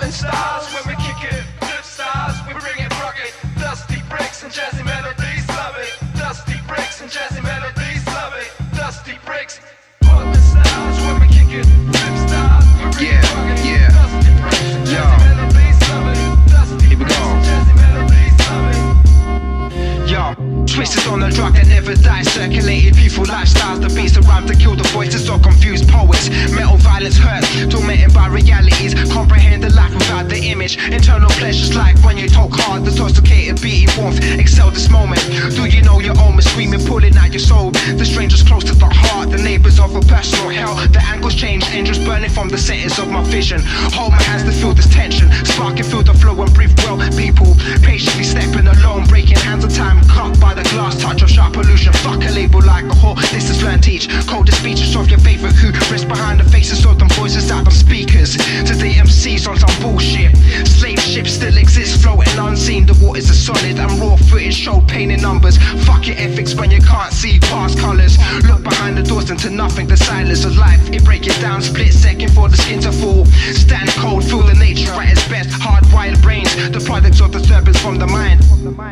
Potent stars when we kick it, flip stars, we bring it rugged. Dusty bricks and jazzy melodies, love it. Dusty bricks and jazzy melodies, love it. Dusty bricks. Potent stars when we kick it, flip stars, we bring it rugged. Dusty bricks and jazzy melodies, love it. Dusty bricks and jazzy melodies, love it. Yo, twisters on the drug that never dies, circulated peaceful lifestyles. The beats that rhyme to kill the voices of confused poets. Metal violence hurts, tormented by realities. Comprehend the life without the image. Internal pleasures like when you talk hard. The toxicated beating warmth, excel this moment. Do you know your own screaming, pulling out your soul? The strangers close to the heart, the neighbors of a personal hell. The angles change, angels burning from the settings of my vision. Hold my hands to feel this tension, sparking through the flow and breathe well. People patiently stepping alone, breaking hands of time, cut by the glass touch of sharp pollution. Fuck a label like a whore, this is learn teach. Coldest speeches of your favorite who rest behind the faces of them voices out on speakers. To the MCs on some bullshit. Slave ships still exist, floating unseen. The waters are solid and raw footage show pain in numbers. Fuck your ethics when you can't see past colours. Look behind the doors into nothing, the silence of life. It break it down, split second for the skin to fall. Stand cold, feel the nature at its best. Hardwired brains, the products of disturbance from the mind.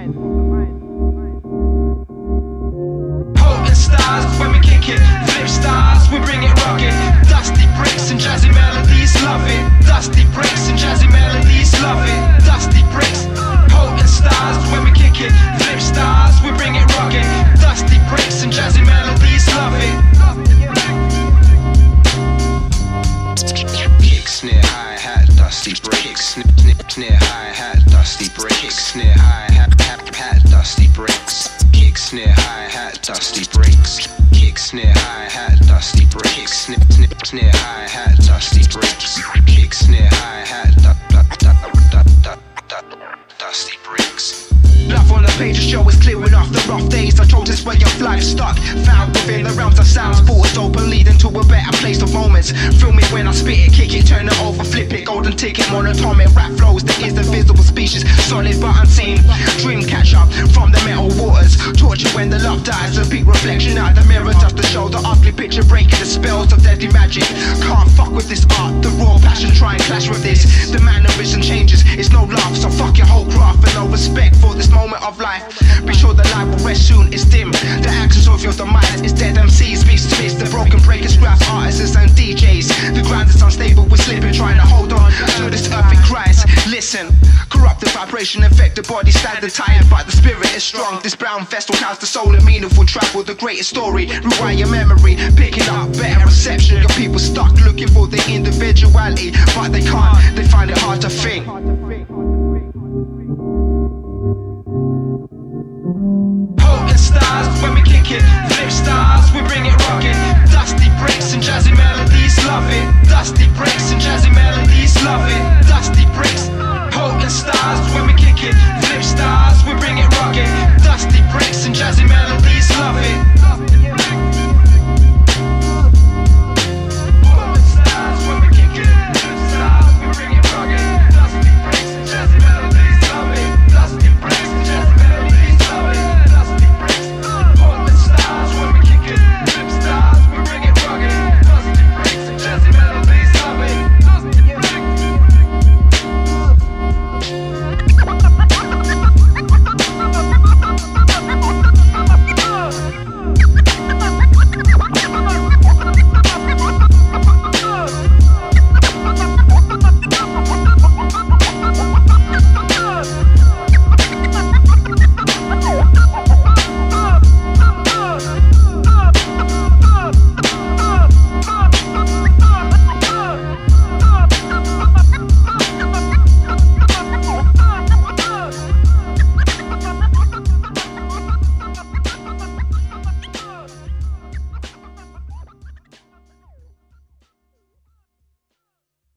Potent stars when we kick it, flip stars, we bring it rugged. Dusty bricks and jazzy melodies, love it. Dusty bricks and jazzy melodies, love it. Dusty bricks. Potent stars when we kick it, flip stars, we bring it rugged. Dusty bricks and jazzy melodies, love it. Kick, snare, hi-hat, dusty bricks. Snare, hi-hat, dusty bricks. Snare, hi-hat, dusty bricks. Kick, snare, hi-hat, dusty bricks. Kick, snare, hi-hat, dusty bricks. Snare, hi-hat, dusty bricks. Kick, snare, hi-hat, dusty bricks. Love on the page, the show is clearing off the rough days. I chose this way of life stuck, found within the realms of sounds. Portals open, leading to a better place of moments. Feel me when I spit it, kick it, turn it over, flip it. Golden ticket, monotonic rap flows. There is the visible species, solid but unseen. Dream catch up from the metal waters. Torture when the love dies, a peak reflection out the mirror just to show the ugly picture, breaking the spells of deadly magic. Can't fuck with this art, the raw passion, try and clash with this. The mannerism changes, it's no love, so fuck your whole craft and no respect for this moment of life. Be sure the light will rest soon, it's dim. The axis of your demise is dead. MCs, beats, twists, the broken breakers, scraps, artists and DJs. The ground is unstable, we're slipping, trying to hold on to this earth it cries. Listen, corrupted vibration infect the body, standing tired, but the spirit is strong. This brown vessel counts the soul in meaningful travel, the greatest story. Rewind your memory, picking up better reception. Your people stuck looking for their individuality, but they can't, they find it hard to think. Potent stars when we kick it, flip stars, we bring it rugged. Dusty bricks and jazzy melodies, love it. Dusty bricks